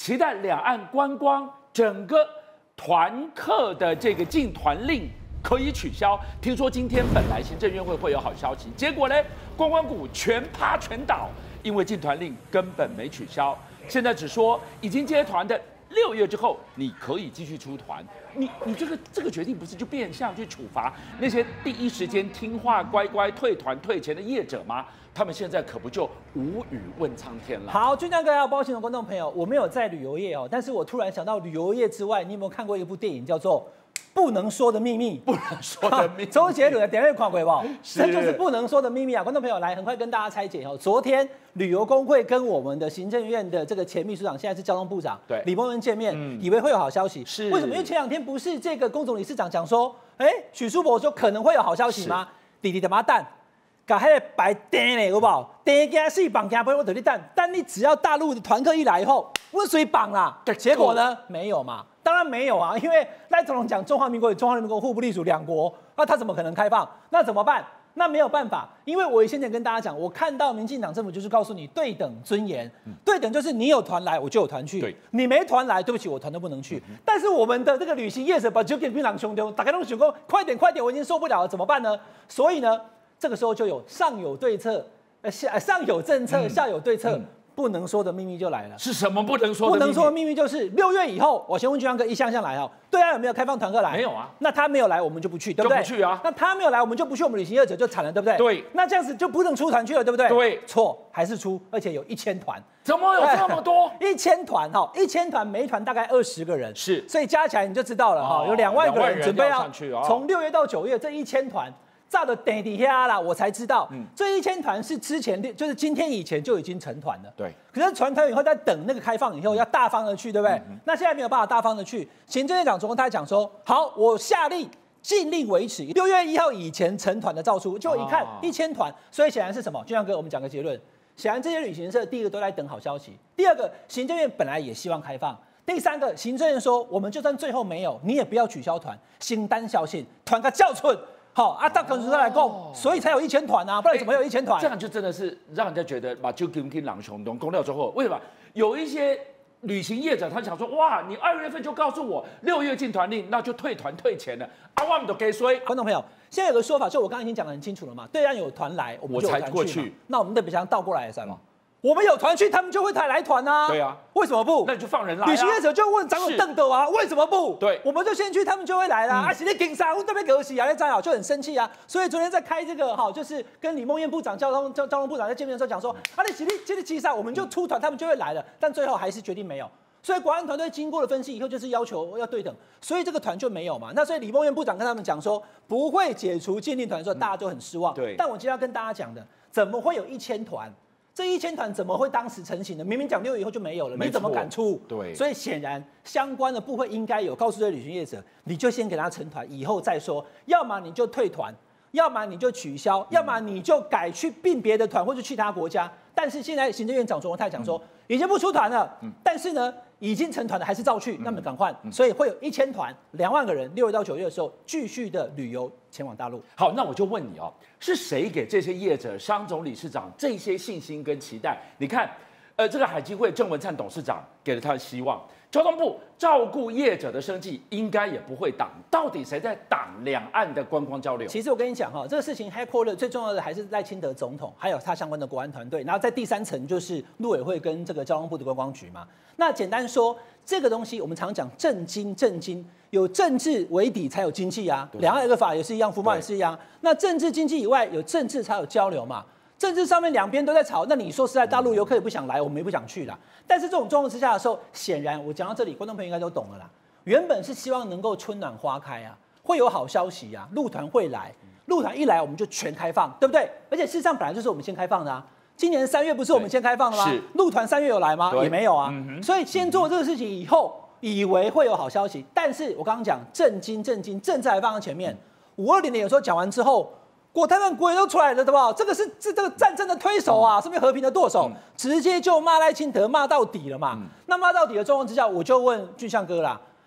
期待两岸观光整个团客的这个禁团令可以取消。听说今天本来行政院会有好消息，结果呢，观光股全趴全倒，因为禁团令根本没取消。现在只说已经接团的6月之后，你可以继续出团。你这个决定不是就变相去处罚那些第一时间听话乖乖退团退钱的业者吗？他们现在可不就无语问苍天了。 好，俊亮哥还有包括的观众朋友，我没有在旅游业哦，但是我突然想到旅游业之外，你有没有看过一部电影叫做《不能说的秘密》？ 不能说的秘密， 周杰伦的点阅看过不？这就是不能说的秘密啊！观众朋友来，很快跟大家拆解哦。昨天旅游工会跟我们的行政院的这个前秘书长，现在是交通部长李孟恩见面，以为会有好消息。 是为什么？因为前2天不是这个工总理事长讲说，许淑柏说可能会有好消息吗？弟弟的妈蛋！把那个白订嘞，好不好？订加是绑架不我等你蛋，但你只要大陆的团客一来以后，温水绑啦。结果呢，没有嘛？当然没有啊，因为赖总统讲中华民国与中华人民共和国互不隶属2国，那他怎么可能开放？那怎么办？那没有办法，因为我先前跟大家讲，我看到民进党政府就是告诉你对等尊严，对等就是你有团来我就有团去，你没团来，对不起，我团都不能去。但是我们的这个旅行业者把酒店槟榔兄弟打开弄想说，快点快点，我已经受不了了，怎么办呢？所以呢，这个时候就有上有对策，上有政策，下有对策。不能说的秘密就来了， 是什么不能说的秘密？ 不能说的秘密就是6月以后，我先问俊亮哥一项项来哦。对岸有没有开放团客来？ 没有啊。 那他没有来，我们就不去，对不对？ 就不去啊。 那他没有来，我们就不去，我们旅行业者就惨了，对不对？ 对。 那这样子就不能出团去了，对不对？ 对。 错，还是出，而且有1000团。 怎么有这么多 ？1000团哈，1000团，每一团大概20个人， 是， 所以加起来你就知道了哈，有2万个人准备要从6月到9月这1000团。炸的等底下啦，我才知道，这1000团是之前就是今天以前就已经成团了。 对， 可是成团以后在等那个开放以后要大方的去，对不对？那现在没有办法大方的去。行政院长他讲说，好，我下令禁令维持6月1号以前成团的照出，就一看1000团，所以显然是什么？俊亮哥，我们讲个结论，显然这些旅行社第一个都在等好消息，第二个行政院本来也希望开放。第3个，行政院说，我们就算最后没有，你也不要取消团，心单小心，团个叫寸。好啊，大公司来供，所以才有1000团啊，不然怎么有1000团？ 这样就真的是让人家觉得把就跟狼熊东公料之后，为什么有一些旅行业者他想说，哇，你2月份就告诉我6月禁团令，那就退团退钱了啊，我们都给谁？ 观众朋友，现在有个说法，就我刚刚已经讲得很清楚了嘛，对岸有团来，我们就有团去，过去，那我们得比像倒过来是吗？我们有团去，他们就会来团啊。 对啊， 为什么不？ 那你就放人来啊。 旅行业者就问长有邓斗啊，为什么不？ 对， 我们就先去，他们就会来啦。啊，是你警察，我这边可惜啊，那张好就很生气啊。所以昨天在开这个就是跟李孟彦部长、交通部长在见面的时候讲说，啊，你接着7我们就出团，他们就会来了。但最后还是决定没有。所以国安团队经过了分析以后，就是要求要对等，所以这个团就没有嘛。那所以李孟彦部长跟他们讲说，不会解除禁令团的时候，大家就很失望。 对。 但我今天要跟大家讲的，怎么会有1000团？这1000团怎么会当时成型的？明明讲6月以后就没有了，你怎么敢出？ 对， 所以显然相关的部会应该有告诉这些旅行业者，你就先给他成团，以后再说。要么你就退团，要么你就取消，要么你就改去并别的团或者去他国家。但是现在行政院长卓荣泰讲说，已经不出团了，但是呢，已经成团的还是照去，那么赶快，所以会有1000团2万个人6月到9月的时候继续的旅游前往大陆。 好，那我就问你哦，是谁给这些业者、商总理事长这些信心跟期待？你看，这个海基会郑文灿董事长给了他的希望，交通部照顾业者的生计，应该也不会挡。到底谁在挡两岸的观光交流？ 其实我跟你讲哈，这个事情 headquarter 最重要的还是赖清德总统，还有他相关的国安团队，然后在第3层就是陆委会跟这个交通部的观光局嘛。那简单说，这个东西我们常讲政经，有政治为底才有经济啊。两岸有个法也是一样，服贸也是一样。那政治经济以外，有政治才有交流嘛。政治上面两边都在吵，那你说实在，大陆游客也不想来，我们也不想去啦。但是这种状况之下的时候，显然我讲到这里，观众朋友应该都懂了啦。原本是希望能够春暖花开啊，会有好消息啊，陆团会来，陆团一来我们就全开放，对不对？而且事实上本来就是我们先开放的啊。今年3月不是我们先开放的吗？陆团3月有来吗？也没有啊。所以先做这个事情以后，以为会有好消息，但是我刚刚讲政治还放在前面。520年有时候讲完之后。国台办国员都出来了，对不？这个是这个战争的推手啊，是不是和平的舵手？直接就骂赖清德骂到底了嘛。那骂到底的状况之下，我就问俊相哥啦，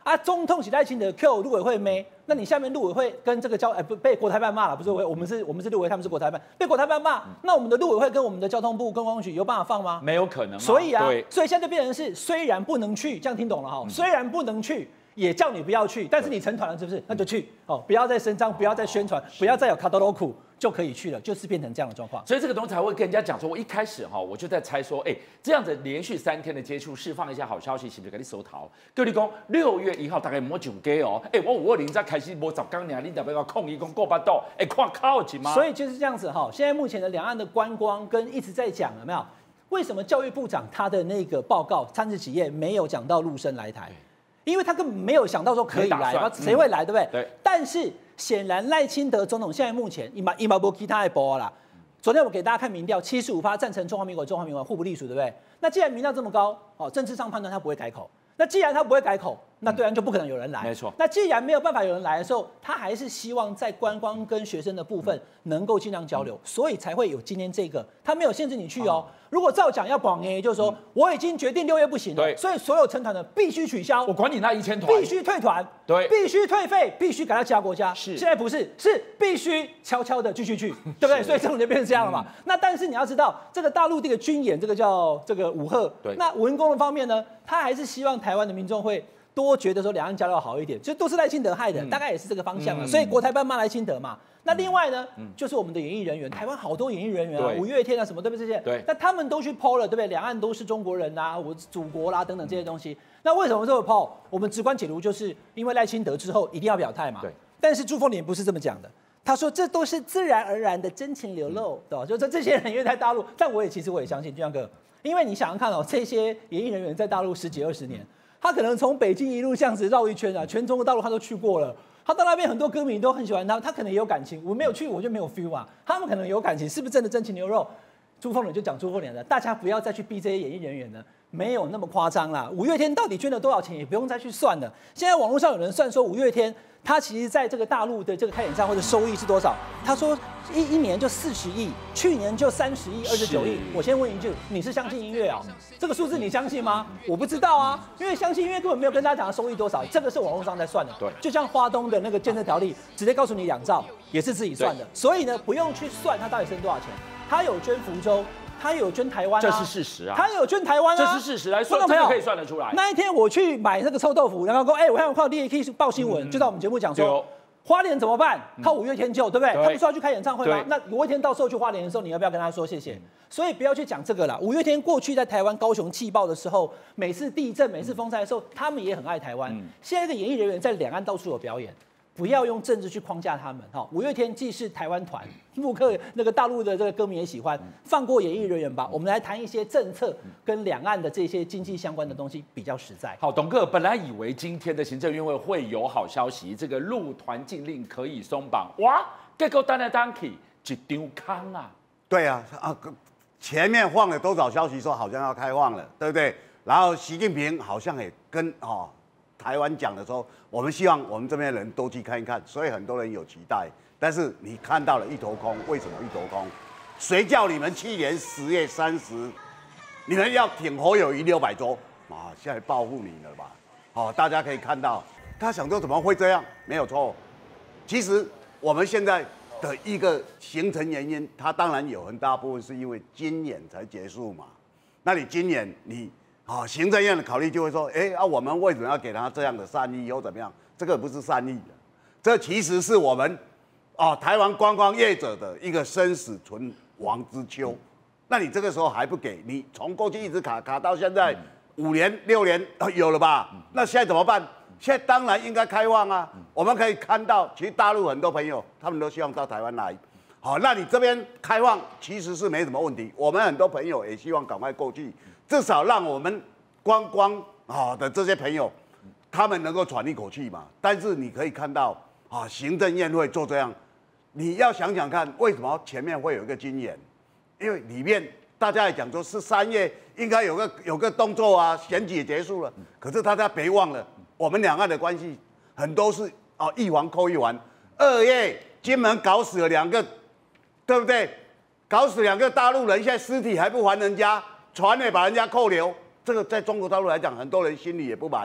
啊，总统是赖清德 Q 陆委会没？那你下面陆委会跟这个被国台办骂了，不是我们是陆委会，他们是国台办，被国台办骂，那我们的陆委会跟我们的交通部观光局有办法放吗？ 没有可能。 所以现在就变成是虽然不能去，这样听懂了哈？虽然不能去。也叫你不要去，但是你成团了是不是？那就去哦，不要再声张，不要再宣传，不要再有卡多罗库就可以去了，就是变成这样的状况。 所以这个东西才会跟人家讲说，我一开始我就在猜说，这样子连续3天的接触，释放一下好消息，是不是给你收逃？各位讲6月1号大概没上街哦，我520才开始没10天呢，你特别要控一讲过巴肚，看靠紧吗？ 所以就是这样子哈。现在目前的两岸的观光跟一直在讲有没有？为什么教育部长他的那个报告30几页没有讲到陆生来台？因为他根本没有想到说可以来，谁会来，对不对？ 对。 但是显然赖清德总统现在目前伊嘛无其他的波啦。昨天我给大家看民调，75%赞成中华民国互不隶属，对不对？那既然民调这么高，政治上判断他不会改口。那既然他不会改口，那对岸就不可能有人来。 没错。 那既然没有办法有人来的时候，他还是希望在观光跟学生的部分能够尽量交流，所以才会有今天这个。他没有限制你去哦。如果照讲要广耶，就是说我已经决定6月不行了，所以所有成团的必须取消。 我管你那1000团， 必须退团， 对， 必须退费，必须改到其他国家。 是， 现在不是，是必须悄悄的继续去，对不对？所以这种就变成这样了嘛。那但是你要知道，这个大陆这个军演，这个叫这个武赫， 对。 那文攻的方面呢，他还是希望台湾的民众会多觉得说两岸交流好一点，就都是赖清德害的，大概也是这个方向啊。所以国台办骂赖清德嘛。那另外呢，就是我们的演艺人员，台湾好多演艺人员啊，5月天啊什么，对不对？这些， 对， 那他们都去 PO 了，对不对？两岸都是中国人啊，我祖国啦等等这些东西。那为什么这么 PO？我们直观解读就是因为赖清德之后一定要表态嘛。 对。 但是朱凤莲不是这么讲的，他说这都是自然而然的真情流露，对吧？就是这些人因为在大陆，但其实我也相信，俊相哥，因为你想想看哦，这些演艺人员在大陆10几20年，他可能从北京一路这样子绕一圈啊，全中国大陆他都去过了。他到那边很多歌迷都很喜欢他，他可能也有感情。我没有去，我就没有 feel 啊。他们可能有感情，是不是真的真情流露？朱凤莲就讲朱凤莲的，大家不要再去逼这些演艺人员了，没有那么夸张啦。5月天到底捐了多少钱，也不用再去算了。现在网络上有人算说5月天他其实在这个大陆的这个开演唱会的收益是多少？他说一年就40亿，去年就30亿、29亿。我先问一句，你是相信音乐啊？这个数字你相信吗？我不知道啊，因为相信音乐根本没有跟大家讲的收益多少，这个是网络上在算的。 对， 就像花东的那个建设条例，直接告诉你2兆，也是自己算的。所以呢，不用去算他到底剩多少钱。他有捐福州。他有捐台湾啊， 这是事实啊。 他有捐台湾啊， 这是事实，来算，这个可以算得出来。 那一天我去买那个臭豆腐，然后说，我看第一可以报新闻，就在我们节目讲说，花莲怎么办？靠5月天救，对不对？他不是要去开演唱会吗？那5月天到时候去花莲的时候，你要不要跟他说谢谢？所以不要去讲这个啦。5月天过去在台湾高雄气爆的时候，每次地震、每次风灾的时候，他们也很爱台湾。现在的演艺人员在两岸到处有表演。不要用政治去框架他们，5月天既是台湾团，陆客那个大陆的这个歌迷也喜欢，放过演艺人员吧。我们来谈一些政策跟两岸的这些经济相关的东西比较实在。 好，董哥，本来以为今天的行政院会有好消息，这个入团禁令可以松绑，哇，结果单来单去一张空啊。 对啊，前面放了多少消息说好像要开放了，对不对？然后习近平好像也跟台湾讲的时候，我们希望我们这边的人都去看一看，所以很多人有期待。但是你看到了一头空，为什么一头空？谁叫你们去年10月30，你们要挺侯友宜600周啊？现在报复你了吧？大家可以看到，他想说怎么会这样？没有错。其实我们现在的一个形成原因，它当然有很大部分是因为军演才结束嘛。那你军演行政院的考虑就会说，我们为什么要给他这样的善意，又怎么样？这个不是善意的，这其实是我们台湾观光业者的一个生死存亡之秋。那你这个时候还不给，你从过去一直卡到现在5年6年有了吧？那现在怎么办？现在当然应该开放啊！我们可以看到，其实大陆很多朋友他们都希望到台湾来。好，那你这边开放其实是没什么问题。我们很多朋友也希望赶快过去。至少让我们观光的这些朋友，他们能够喘一口气嘛。但是你可以看到行政院会做这样，你要想想看，为什么前面会有一个军演？因为里面大家也讲说是3月应该有个动作啊，选举也结束了。可是大家别忘了，我们两岸的关系很多是一环扣一环。2月金门搞死了2个，对不对？搞死2个大陆人，现在尸体还不还人家。船也把人家扣留，这个在中国大陆来讲，很多人心里也不满呐。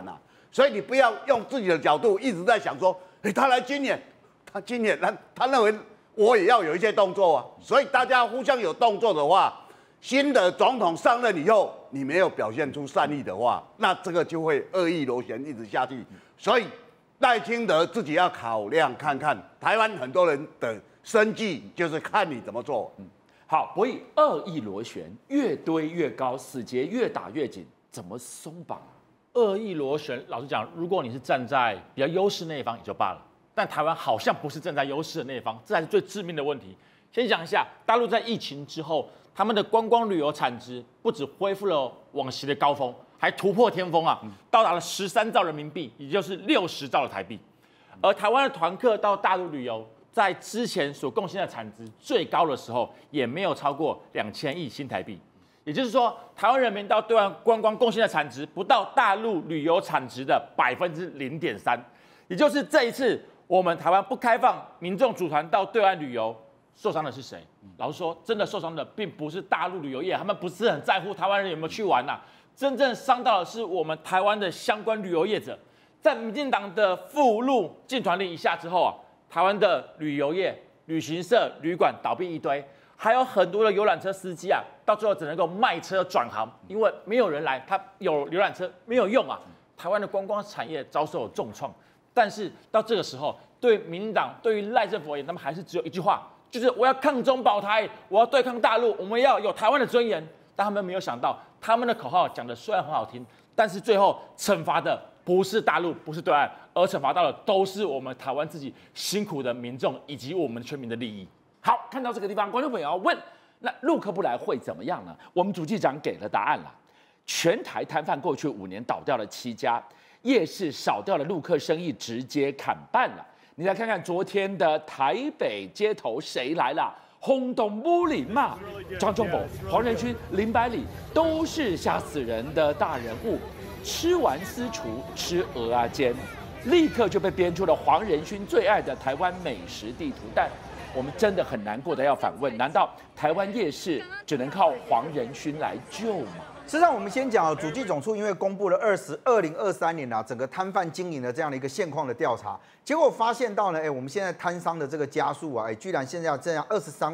所以你不要用自己的角度一直在想说，他来今年，他认为我也要有一些动作啊。所以大家互相有动作的话，新的总统上任以后，你没有表现出善意的话，那这个就会恶意螺旋一直下去。所以赖清德自己要考量看看，台湾很多人的生计就是看你怎么做。 好，所以恶意螺旋越堆越高，死结越打越紧，怎么松绑啊？ 恶意螺旋，老实讲，如果你是站在比较优势那一方也就罢了，但台湾好像不是站在优势的那一方，这才是最致命的问题。先讲一下，大陆在疫情之后，他们的观光旅游产值不止恢复了往昔的高峰，还突破天峰啊，到达了13兆人民币，也就是60兆的台币。而台湾的团客到大陆旅游，在之前所贡献的产值最高的时候，也没有超过2000亿新台币。也就是说，台湾人民到对岸观光贡献的产值不到大陆旅游产值的0.3%，也就是这一次我们台湾不开放民众组团到对岸旅游，受伤的是谁？老实说，真的受伤的并不是大陆旅游业，他们不是很在乎台湾人有没有去玩呐，真正伤到的是我们台湾的相关旅游业者。在民进党的附录禁团令一下之后啊，台湾的旅游业、旅行社、旅馆倒闭一堆。还有很多的游览车司机啊，到最后只能够卖车转行，因为没有人来，他有游览车没有用啊。台湾的观光产业遭受重创，但是到这个时候，对民进党、对于赖政府而言，他们还是只有一句话，就是我要抗中保台，我要对抗大陆，我们要有台湾的尊严。但他们没有想到，他们的口号讲的虽然很好听，但是最后惩罚的不是大陆，不是对岸，而惩罚到的都是我们台湾自己辛苦的民众以及我们全民的利益。 好，看到这个地方，观众朋友要问，那陆客不来会怎么样呢？我们主计长给了答案了。全台摊贩过去5年倒掉了7家，夜市少掉了陆客生意，直接砍半了。你来看看昨天的台北街头谁来了？轰动武林嘛，张忠谋、黄仁勋、林百里都是吓死人的大人物。吃完私厨吃蚵仔煎，立刻就被编出了黄仁勋最爱的台湾美食地图。但我们真的很难过的要反问：难道台湾夜市只能靠黄仁勋来救吗？ 事实上，我们先讲主计总处因为公布了2023年整个摊贩经营的这样的一个现况的调查，结果发现到呢，我们现在摊商的这个家数啊，居然现在这样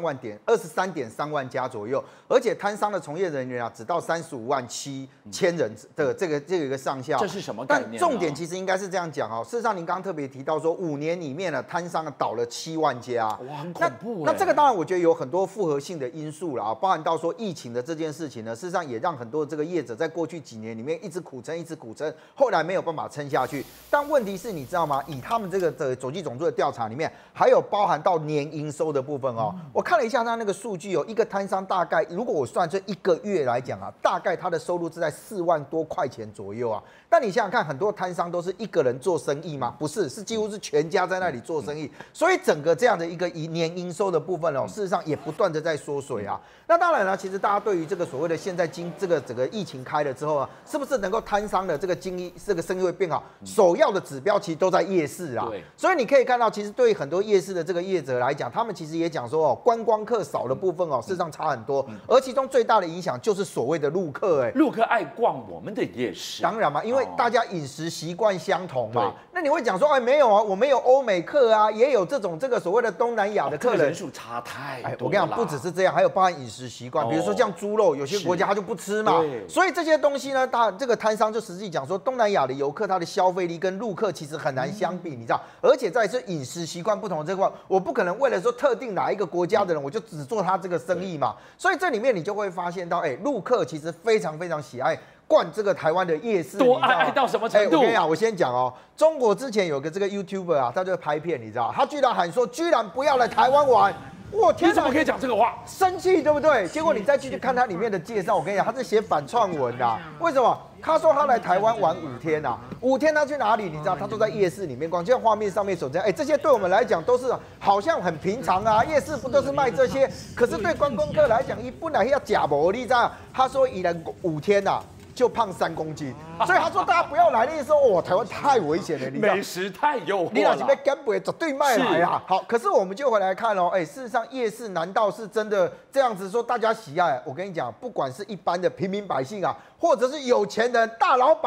23.3万家左右，而且摊商的从业人员啊，只到35万7千人的这个一个上下。 这是什么概念？ 但重点其实应该是这样讲哦。事实上，您刚刚特别提到说，5年里面呢，摊商倒了7万家， 哇，很恐怖。 那这个当然我觉得有很多复合性的因素了啊，包含到说疫情的这件事情呢，事实上也让很多这个业者在过去几年里面一直苦撑，后来没有办法撑下去。但问题是，你知道吗？以他们这个主计总处的调查里面，还有包含到年营收的部分哦。我看了一下他那个数据哦，一个摊商大概如果我算这1个月来讲啊，大概他的收入是在4万多块钱左右啊。但你想想看，很多摊商都是一个人做生意吗？不是，是几乎是全家在那里做生意。所以整个这样的一个年营收的部分哦，事实上也不断的在缩水啊。那当然了，其实大家对于这个所谓的现在这个整个疫情开了之后啊，是不是能够摊商的这个生意会变好？首要的指标其实都在夜市啊。所以你可以看到，其实对于很多夜市的这个业者来讲，他们其实也讲说观光客少的部分事实上差很多。而其中最大的影响就是所谓的陆客， 陆客爱逛我们的夜市， 当然嘛，因为大家饮食习惯相同嘛。那你会讲说，没有啊，我们有欧美客啊，也有这个所谓的东南亚的客人， 人数差太多。 我跟你讲，不只是这样，还有包含饮食习惯，比如说像猪肉，有些国家他就不吃嘛。所以这些东西呢，这个摊商就实际讲说，东南亚的游客他的消费力跟陆客其实很难相比，你知道？而且在这饮食习惯不同的这块，我不可能为了说特定哪一个国家的人，我就只做他这个生意嘛。所以这里面你就会发现到，陆客其实非常非常喜爱逛这个台湾的夜市， 多爱到什么程度？ 我跟你讲，我先讲哦，中国之前有个这个 YouTuber 啊，他就拍片，你知道，他居然喊说，居然不要来台湾玩。我天， 你怎么可以讲这个话？ 生气对不对？结果你再继续看它里面的介绍，我跟你讲，他是写反串文的。为什么？他说他来台湾玩5天啊，5天他去哪里？你知道，他都在夜市里面逛。就像画面上面所这样，这些对我们来讲都是好像很平常啊，夜市不都是卖这些？可是对观光客来讲，一本来要假模，你知道？他说一来5天啊，就胖3公斤，所以他说大家不要来的意思说，台湾太危险了，你知道， 美食太诱惑了， 你哪是被干不绝对卖来啊？好，可是我们就回来看哦，事实上夜市难道是真的这样子说大家喜爱？我跟你讲，不管是一般的平民百姓啊，或者是有钱人、大老板。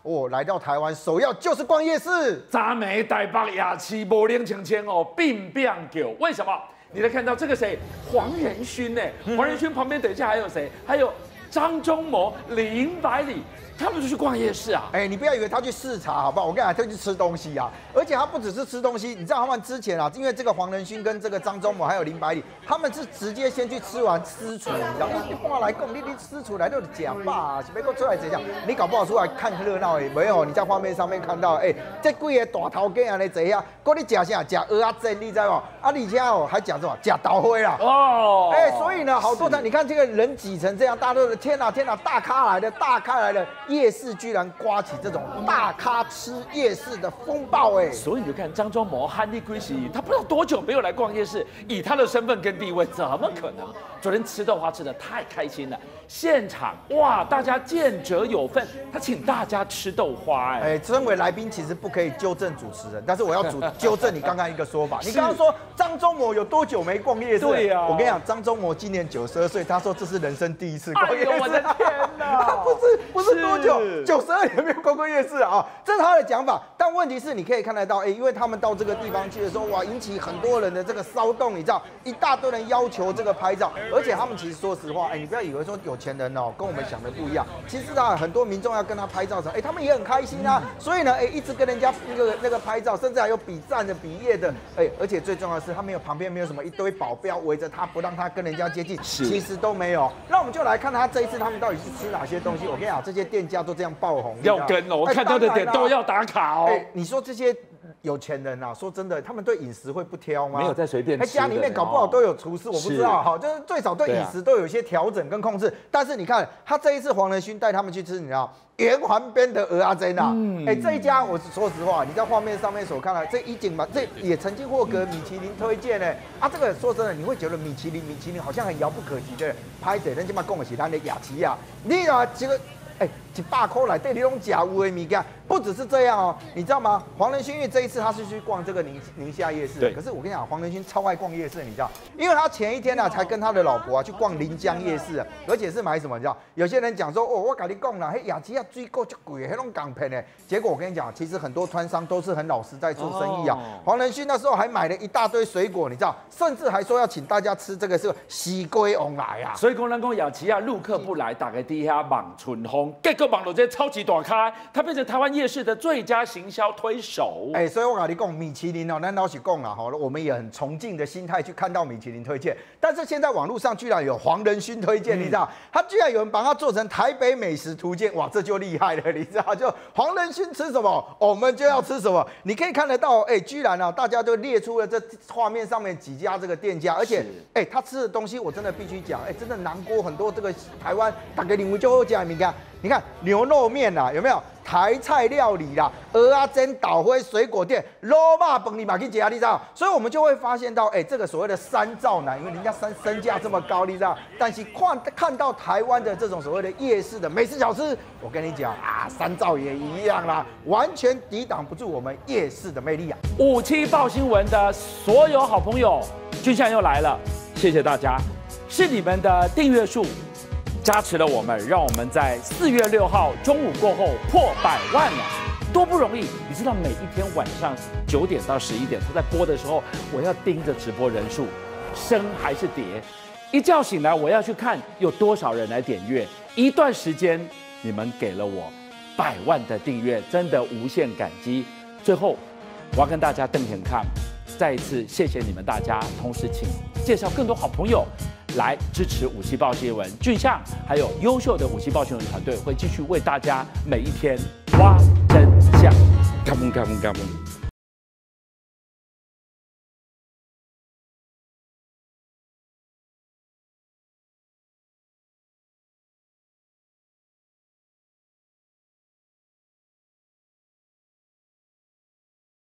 哦，来到台湾首要就是逛夜市。 昨暝台北夜市无冷清清哦，并变狗。为什么？你来看到这个谁？黄仁勋呢？黄仁勋旁边等一下还有谁？还有张忠谋、林百里。他们就去逛夜市啊！ 你不要以为他去视察，好不好？我跟你讲，他去吃东西啊！而且他不只是吃东西，你知道他们之前啊，因为这个黄仁勋跟这个张忠谋还有林百里，他们是直接先去吃完私厨，你知道？你过来讲，你私厨来就是假吧，是没够出来怎样？你搞不好出来看热闹没有？你在画面上面看到，这几个大头家安尼坐下，搁你吃啥？吃蚵仔煎，你知道吗？而且还讲什么？吃豆花啦！哦，所以呢，好多人你看这个人挤成这样，大家都天哪，大咖来的。夜市居然刮起这种大咖吃夜市的风暴， 所以你就看张忠谋、汉利圭喜，他不知道多久没有来逛夜市，以他的身份跟地位，怎么可能？昨天吃豆花吃得太开心了，现场哇，大家见者有份，他请大家吃豆花， 身为来宾其实不可以纠正主持人，但是我要纠正你刚刚一个说法，你刚刚说张忠谋有多久没逛夜市？ 对呀， 我跟你讲，张忠谋今年92岁，他说这是人生第一次逛夜市， 我的天哪， 他不是多久，92年没有逛过夜市啊，这是他的讲法。但问题是，你可以看得到，因为他们到这个地方去的时候，哇，引起很多人的这个骚动，你知道，一大堆人要求这个拍照，而且他们其实说实话，你不要以为说有钱人哦，跟我们想的不一样。其实啊，很多民众要跟他拍照的时候，他们也很开心啊。所以呢，一直跟人家那个拍照，甚至还有比赞的、比耶的，而且最重要的是，他旁边没有什么一堆保镖围着他，不让他跟人家接近，其实都没有。那我们就来看他这一次他们到底是吃哪些东西。我跟你讲，这些店家都这样爆红， 要跟哦，我看到的点都要打卡哦。 你说这些有钱人啊，说真的，他们对饮食会不挑吗？ 没有在随便吃的， 家里面搞不好都有厨师，我不知道哈，就是最少对饮食都有一些调整跟控制。但是你看，他这一次黄仁勋带他们去吃，你知道圆环边的蚵仔煎啊，这一家我说实话，你在画面上面所看到这一景嘛，这也曾经获得米其林推荐呢。这个说真的，你会觉得米其林好像很遥不可及的，拍者人家嘛讲的是咱的雅琪亚，你啊这个。100块来对你拢假有的物件，不只是这样哦，你知道吗？黄仁勋因为这一次他是去逛这个宁夏夜市，可是我跟你讲，黄仁勋超爱逛夜市，你知道？因为他前一天才跟他的老婆去逛临江夜市，而且是买什么？你知道？有些人讲说，我跟你讲啦，雅琪亚水果就贵，那种港片呢。结果我跟你讲，其实很多摊商都是很老实在做生意啊。黄仁勋那时候还买了一大堆水果，你知道？甚至还说要请大家吃这个是西龟翁来啊。 所以讲雅琪亚陆客不来，大概底下望春风，结果网络这超级大咖，他变成台湾夜市的最佳行销推手。 所以我跟你讲，米其林哦，咱老实讲啦，我们也很崇敬的心态去看到米其林推荐。但是现在网络上居然有黄仁勋推荐，你知道？他居然有人把它做成台北美食图鉴，哇，这就厉害了，你知道？就黄仁勋吃什么，我们就要吃什么。你可以看得到，居然啊，大家都列出了这画面上面几家这个店家，而且，他吃的东西我真的必须讲，真的难过很多这个台湾大家认为就好吃的物件。你看牛肉面啦，有没有台菜料理啦，蚵仔煎、豆花、水果店、肉肉饭你嘛去吃，你知道？所以我们就会发现到，这个所谓的山兆男，因为人家身价这么高，你知道？但是看到台湾的这种所谓的夜市的美食小吃，我跟你讲啊，山兆也一样啦，完全抵挡不住我们夜市的魅力啊 ！57报新闻的所有好朋友，君相又来了，谢谢大家，是你们的订阅数加持了我们，让我们在4月6号中午过后破100万了，多不容易！你知道每一天晚上9点到11点，他在播的时候，我要盯着直播人数升还是跌，一觉醒来我要去看有多少人来点阅。一段时间你们给了我100万的订阅，真的无限感激。最后我要跟大家瞪眼看，再一次谢谢你们大家，同时请介绍更多好朋友来支持57报新闻，俊相还有优秀的57报新闻团队会继续为大家每一天挖真相。Come on, come on, come on.